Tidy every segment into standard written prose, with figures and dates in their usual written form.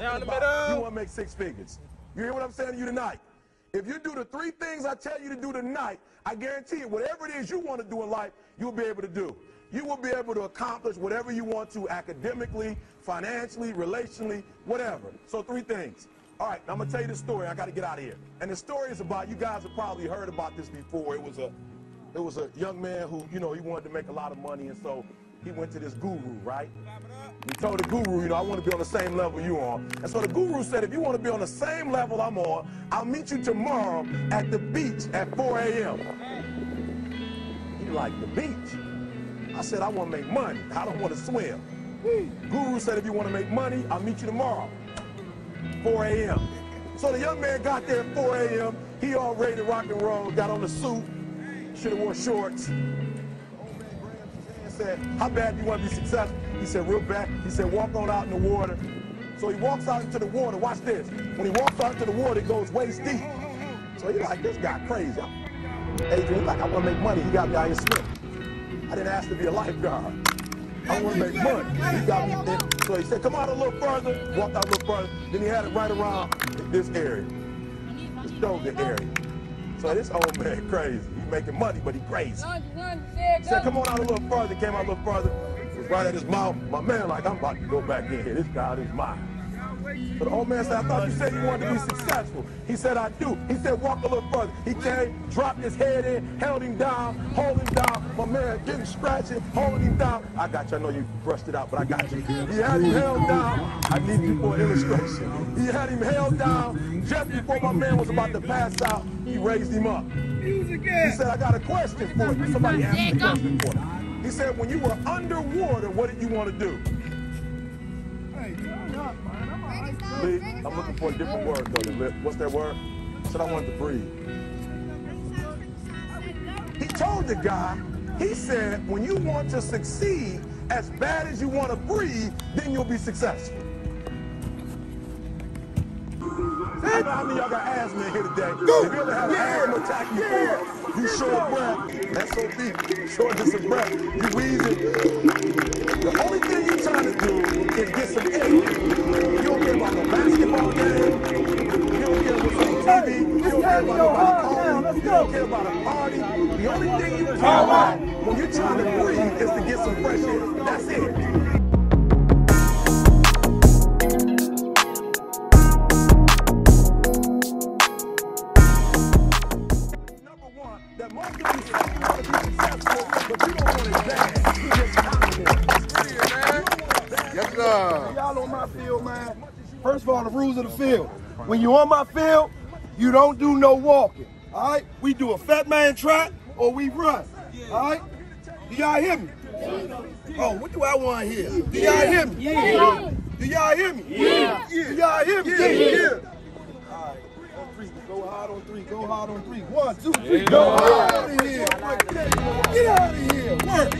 talking about you want to make 6 figures. You hear what I'm saying to you tonight? If you do the 3 things I tell you to do tonight, I guarantee you, whatever it is you want to do in life, you'll be able to do. You will be able to accomplish whatever you want to academically, financially, relationally, whatever. So 3 things. All right, now I'm going to tell you this story. I got to get out of here. And the story is about, you guys have probably heard about this before. It was a young man who, you know, he wanted to make a lot of money, and so he went to this guru, right? He told the guru, you know, I want to be on the same level you on. And so the guru said, if you want to be on the same level I'm on, I'll meet you tomorrow at the beach at 4 a.m. He like, the beach? I said, I want to make money. I don't want to swim. Guru said, if you want to make money, I'll meet you tomorrow, 4 a.m. So the young man got there at 4 a.m. He all ready to rock and roll, got on the suit, should have wore shorts. Said, how bad do you want to be successful? He said, real bad. He said, walk on out in the water. So he walks out into the water. Watch this. When he walks out into the water, it goes waist deep. So he's like, this guy crazy. Adrian, he's like, I want to make money. He got me out here swimming. I didn't ask to be a lifeguard. I want to make money. He got me in. So he said, come out a little further. Walked out a little further. Then he had it right around this area, this shoulder area. So this old man crazy. He's making money, but he crazy. He said, come on out a little further. Came out a little further. Was right at his mouth. My man like, I'm about to go back in here. This guy is mine. So the old man said, I thought you said you wanted to be successful. He said, I do. He said, walk a little further. He came, dropped his head in, held him down, hold him down. My man getting scratching, holding him down. I got you. I know you brushed it out, but I got you. He had him held down. I need you for an illustration. He had him held down. Just before my man was about to pass out, he raised him up. He said, I got a question for you. Somebody asked me a question for you. He said, when you were underwater, what did you want to do? Hey, turn up, man. Lee, I'm looking for a different word, though. What's that word? I said I wanted to breathe. He told the guy, he said, when you want to succeed as bad as you want to breathe, then you'll be successful. I know how many of y'all got asthma in here today. If you ever had an asthma attack before, you short breath, SOB, shortness of breath, you wheezing. The only thing you're trying to do is get some air. You don't care about no basketball game. You don't care about some TV. You don't care about nobody calling. You don't care about a party. The only thing you care about when you're trying to breathe is to get some fresh air. That's it. That most of you say you want to be successful, but you don't want it bad. You just kind of want it. Man. Yes, sir. Y'all on my field, man. First of all, the rules of the field. When you're on my field, you don't do no walking. All right? We do a fat man track or we run. All right? Do y'all hear me? Oh, what do I want to hear? Do y'all hear me? Yeah. Do y'all hear me? Yeah. Do y'all hear me? Yeah. Go hard on 3. Go hard on 3. 1, 2, 3. Go hard. Get out of here. Get out of here. Work.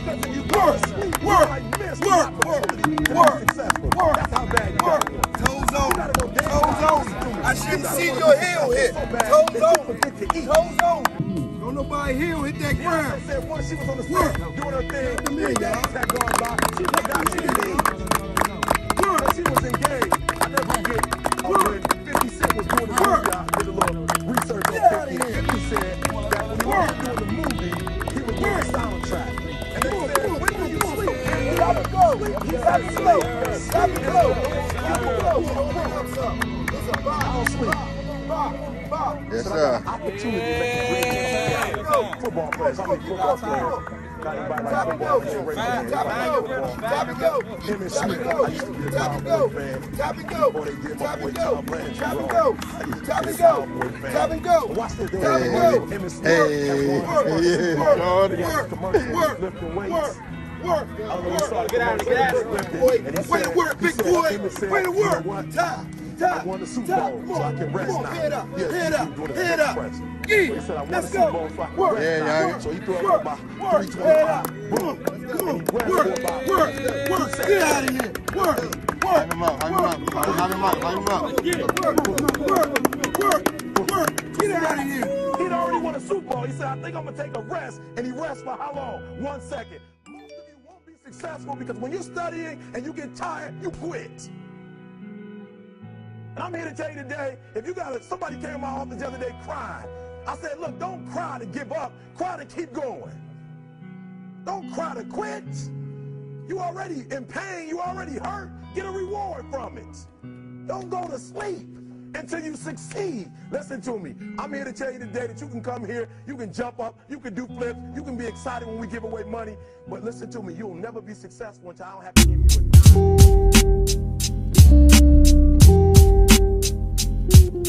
Work. That's how bad you work. Toes on. Toes on. I shouldn't see your heel hit. Toes on. Toes on. Don't nobody heel hit that ground. Said once she was on the stage doing her thing. Come here, y'all. That going by. She forgot she didn't leave. Work. She was engaged. I never forget. Work. 50 Cent was doing the movie. I did a little research on 50. 50 said that when he was doing the movie, he was doing a soundtrack. And they said, when do you sleep? Stop and go. Stop and go. Stop and go. Stop and go. It's a bar. I don't sleep. Bar. Yes, sir. Opportunity to make a great football players. How many football players? Got anybody like football players? Tap and go. Him and Smith. I used to be a Cowboy fan. Tap and go. Before they did my boy Tom Brand. Tap and go. Tap and go. Tap and go. Watch this. Tap and go. Him and Smith. Work. Lifting weights. Work. Get out of here. Way to work, big boy. Way to work. I won the Super Bowl, so I can rest now. Head up, head up, head up. He said I won the Super Bowl, so I can rest now. So he threw up about 325. Boom. Work. Get out of here. Work. Hype him up. Work. Get out of here. He'd already won a Super Bowl. He said, I think I'm going to take a rest. And he rests for how long? 1 second. Most of you won't be successful because when you're studying and you get tired, you quit. I'm here to tell you today, if you got somebody came to my office the other day crying. I said, look, don't cry to give up. Cry to keep going. Don't cry to quit. You already in pain. You already hurt. Get a reward from it. Don't go to sleep until you succeed. Listen to me. I'm here to tell you today that you can come here, you can jump up, you can do flips, you can be excited when we give away money. But listen to me, you'll never be successful until I don't have to give you a dime.